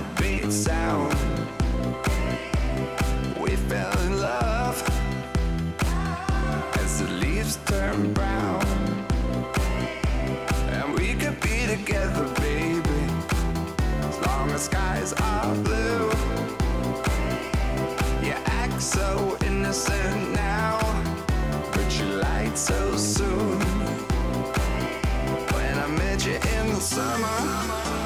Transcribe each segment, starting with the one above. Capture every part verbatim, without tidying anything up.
heartbeat sound. We fell in love as the leaves turn brown, and we could be together, baby, as long as skies are blue. You act so innocent now, but you lied so soon. When I met you in the summer,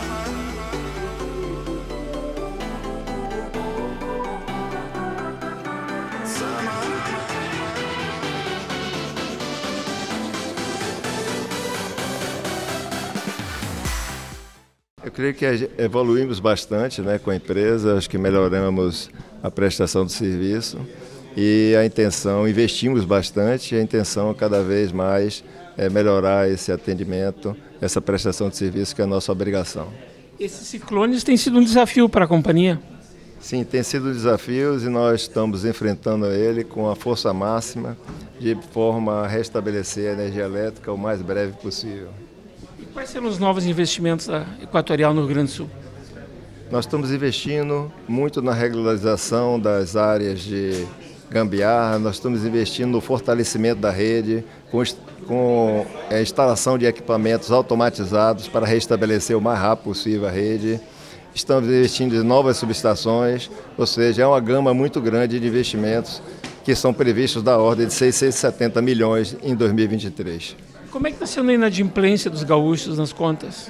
eu creio que evoluímos bastante, né, com a empresa, acho que melhoramos a prestação do serviço e a intenção, investimos bastante, a intenção cada vez mais é melhorar esse atendimento, essa prestação de serviço que é a nossa obrigação. Esses ciclones têm sido um desafio para a companhia? Sim, tem sido um desafio e nós estamos enfrentando ele com a força máxima de forma a restabelecer a energia elétrica o mais breve possível. E quais serão os novos investimentos da Equatorial no Rio Grande do Sul? Nós estamos investindo muito na regularização das áreas de gambiarra, nós estamos investindo no fortalecimento da rede, com, com a instalação de equipamentos automatizados para restabelecer o mais rápido possível a rede. Estamos investindo em novas subestações, ou seja, é uma gama muito grande de investimentos que são previstos da ordem de seiscentos e setenta milhões em dois mil e vinte e três. Como é que está sendo a inadimplência dos gaúchos nas contas?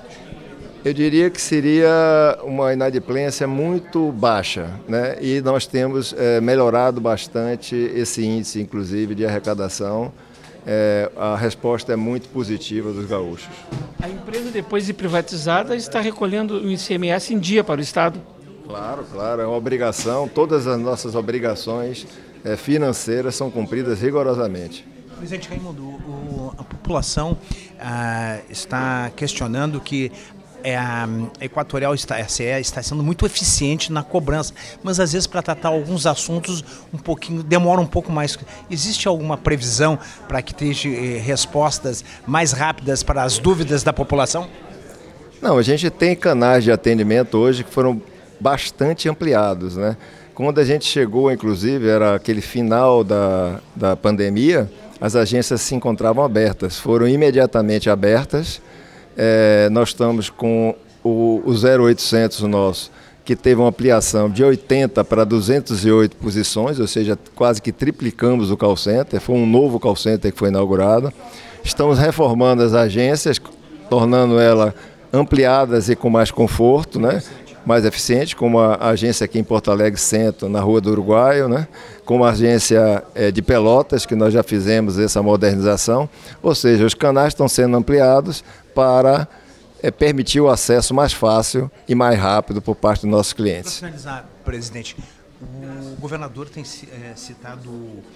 Eu diria que seria uma inadimplência muito baixa, né? E nós temos é, melhorado bastante esse índice, inclusive, de arrecadação. É, a resposta é muito positiva dos gaúchos. A empresa, depois de privatizada, está recolhendo o I C M S em dia para o Estado? Claro, claro, é uma obrigação. Todas as nossas obrigações é, financeiras são cumpridas rigorosamente. Presidente Raimundo, o, a população ah, está questionando que É, a Equatorial está, a C E está sendo muito eficiente na cobrança, mas às vezes para tratar alguns assuntos um pouquinho, demora um pouco mais. Existe alguma previsão para que tenha eh, respostas mais rápidas para as dúvidas da população? Não, a gente tem canais de atendimento hoje que foram bastante ampliados, né? Quando a gente chegou, inclusive, era aquele final da, da pandemia, as agências se encontravam abertas, foram imediatamente abertas. É, nós estamos com o, o zero oitocentos nosso, que teve uma ampliação de oitenta para duzentas e oito posições, ou seja, quase que triplicamos o call center, foi um novo call center que foi inaugurado. Estamos reformando as agências, tornando elas ampliadas e com mais conforto, né? Mais eficiente, como a agência aqui em Porto Alegre Centro, na Rua do Uruguaio, né? Como a agência é, de Pelotas, que nós já fizemos essa modernização, ou seja, os canais estão sendo ampliados para é, permitir o acesso mais fácil e mais rápido por parte dos nossos clientes. Para finalizar, presidente, o governador tem é, citado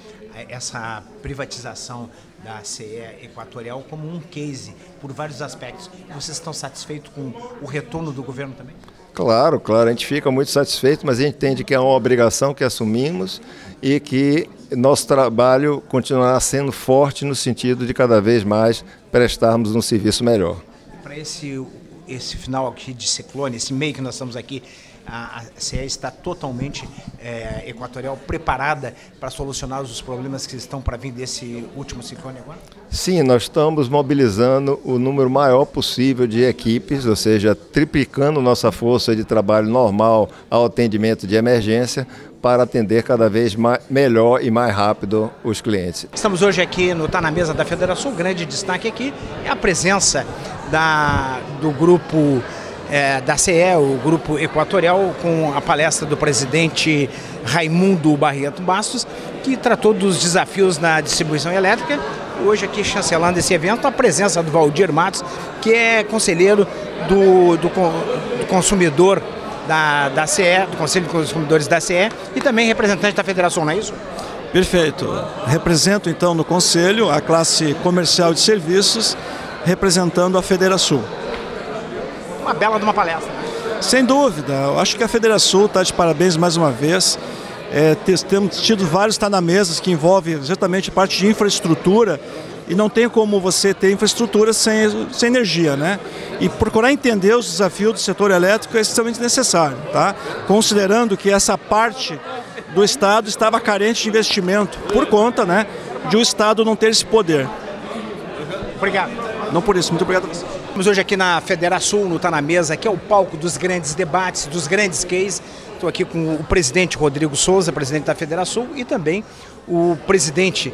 essa privatização da C E Equatorial como um case por vários aspectos. Vocês estão satisfeitos com o retorno do governo também? Claro, claro, a gente fica muito satisfeito, mas a gente entende que é uma obrigação que assumimos e que nosso trabalho continuará sendo forte no sentido de cada vez mais prestarmos um serviço melhor. Para esse, esse final aqui de ciclone, esse meio que nós estamos aqui, a, a C E está totalmente é, Equatorial preparada para solucionar os problemas que estão para vir desse último ciclone agora? Sim, nós estamos mobilizando o número maior possível de equipes, ou seja, triplicando nossa força de trabalho normal ao atendimento de emergência para atender cada vez mais, melhor e mais rápido os clientes. Estamos hoje aqui no Tá na Mesa da Federação. O grande destaque aqui é a presença da, do grupo é, da C E, o grupo Equatorial, com a palestra do presidente Raimundo Barreto Bastos, que tratou dos desafios na distribuição elétrica. Hoje aqui chancelando esse evento, a presença do Valdir Matos, que é conselheiro do, do, do consumidor da, da C E, do Conselho de Consumidores da C E, e também representante da federação, não é isso? Perfeito. Represento então no Conselho a classe comercial de serviços, representando a Federação. Uma bela de uma palestra. Sem dúvida, eu acho que a Federação está de parabéns mais uma vez. É, temos tido vários Tá na Mesa que envolvem exatamente parte de infraestrutura e não tem como você ter infraestrutura sem, sem energia, né? E procurar entender os desafios do setor elétrico é extremamente necessário, tá? Considerando que essa parte do Estado estava carente de investimento por conta, né, de o Estado não ter esse poder. Obrigado. Não por isso, muito obrigado a você. Estamos hoje aqui na Federação, no Tá na Mesa, que é o palco dos grandes debates, dos grandes cases. Estou aqui com o presidente Rodrigo Souza, presidente da Federação, e também o presidente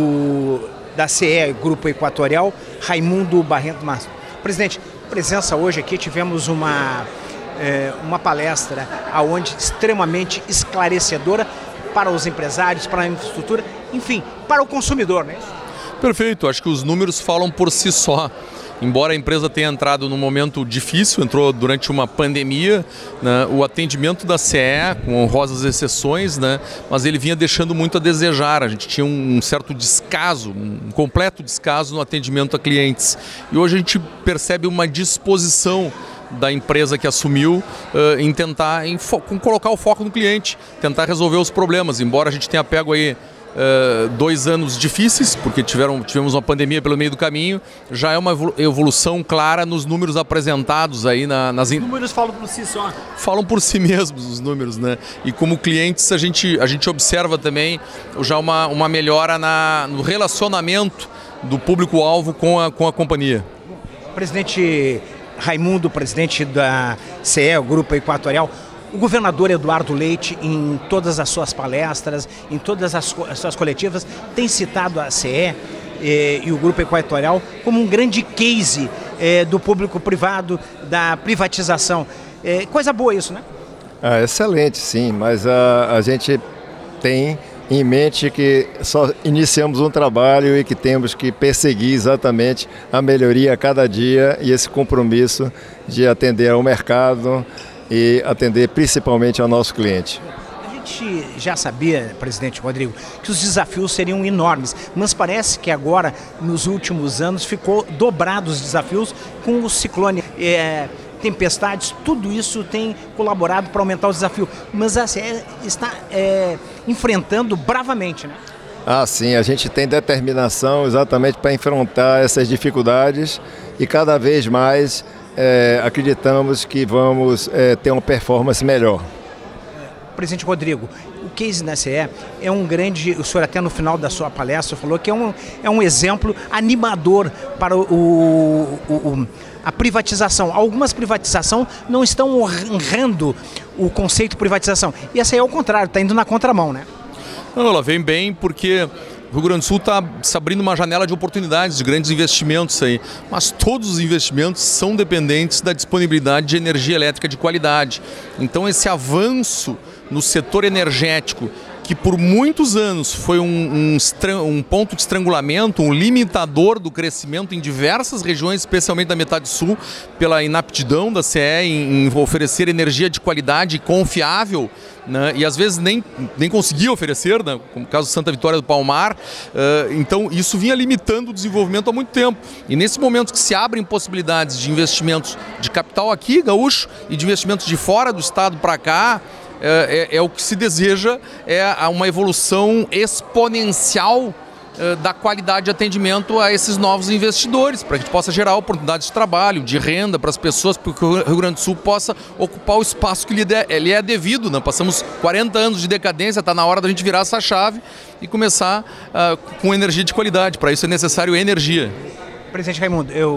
do, da C E, Grupo Equatorial, Raimundo Barreto Massa. Presidente, presença hoje aqui, tivemos uma, é, uma palestra aonde extremamente esclarecedora para os empresários, para a infraestrutura, enfim, para o consumidor, né? Perfeito, acho que os números falam por si só. Embora a empresa tenha entrado num momento difícil, entrou durante uma pandemia, né, o atendimento da C E, com honrosas exceções, né, mas ele vinha deixando muito a desejar. A gente tinha um certo descaso, um completo descaso no atendimento a clientes. E hoje a gente percebe uma disposição da empresa que assumiu uh, em tentar em colocar o foco no cliente, tentar resolver os problemas. Embora a gente tenha pego aí Uh, dois anos difíceis, porque tiveram, tivemos uma pandemia pelo meio do caminho, já é uma evolução clara nos números apresentados aí na, nas... Os números falam por si só. Falam por si mesmos os números, né? E como clientes a gente, a gente observa também já uma, uma melhora na, no relacionamento do público-alvo com a, com a companhia. Presidente Raimundo, presidente da C E, o Grupo Equatorial, o governador Eduardo Leite, em todas as suas palestras, em todas as, as suas coletivas, tem citado a C E eh, e o Grupo Equatorial como um grande case eh, do público-privado, da privatização. Eh, coisa boa isso, né? Ah, excelente, sim, mas a, a gente tem em mente que só iniciamos um trabalho e que temos que perseguir exatamente a melhoria a cada dia e esse compromisso de atender ao mercado e atender principalmente ao nosso cliente. A gente já sabia, presidente Rodrigo, que os desafios seriam enormes, mas parece que agora, nos últimos anos, ficou dobrado os desafios com o ciclone, é, tempestades, tudo isso tem colaborado para aumentar o desafio, mas a C E está é, enfrentando bravamente, né? Ah, sim, a gente tem determinação exatamente para enfrentar essas dificuldades e cada vez mais É, acreditamos que vamos é, ter uma performance melhor. Presidente Rodrigo, o case da C E é um grande, o senhor até no final da sua palestra falou que é um, é um exemplo animador para o, o, o, a privatização. Algumas privatizações não estão honrando o conceito de privatização e a C E é o contrário, está indo na contramão, né? Não, ela vem bem porque o Rio Grande do Sul está se abrindo uma janela de oportunidades, de grandes investimentos aí, mas todos os investimentos são dependentes da disponibilidade de energia elétrica de qualidade. Então esse avanço no setor energético, que por muitos anos foi um, um, um ponto de estrangulamento, um limitador do crescimento em diversas regiões, especialmente da metade sul, pela inaptidão da C E em, em oferecer energia de qualidade confiável, né? E às vezes nem, nem conseguia oferecer, né? Como o caso de Santa Vitória do Palmar. Uh, então isso vinha limitando o desenvolvimento há muito tempo. E nesse momento que se abrem possibilidades de investimentos de capital aqui, gaúcho, e de investimentos de fora do estado para cá, É, é, é o que se deseja, é uma evolução exponencial é, da qualidade de atendimento a esses novos investidores, para que a gente possa gerar oportunidades de trabalho, de renda para as pessoas, para que o Rio Grande do Sul possa ocupar o espaço que lhe, de, lhe é devido, né? Passamos quarenta anos de decadência, está na hora da gente virar essa chave e começar uh, com energia de qualidade. Para isso é necessário energia. Presidente Raimundo, eu,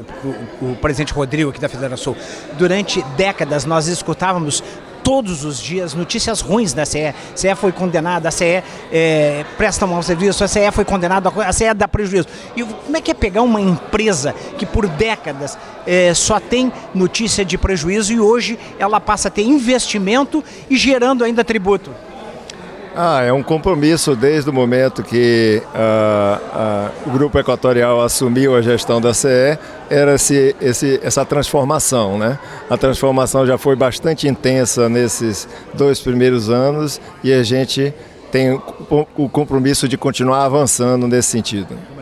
o, o presidente Rodrigo aqui da Federação, durante décadas nós escutávamos todos os dias notícias ruins da C E. A C E foi condenada, a C E é, presta mau serviço, a C E foi condenada, a C E dá prejuízo. E como é que é pegar uma empresa que por décadas é, só tem notícia de prejuízo e hoje ela passa a ter investimento e gerando ainda tributo? Ah, é um compromisso desde o momento que ah, ah, o Grupo Equatorial assumiu a gestão da C E, era esse, esse, essa transformação, né? A transformação já foi bastante intensa nesses dois primeiros anos e a gente tem o compromisso de continuar avançando nesse sentido.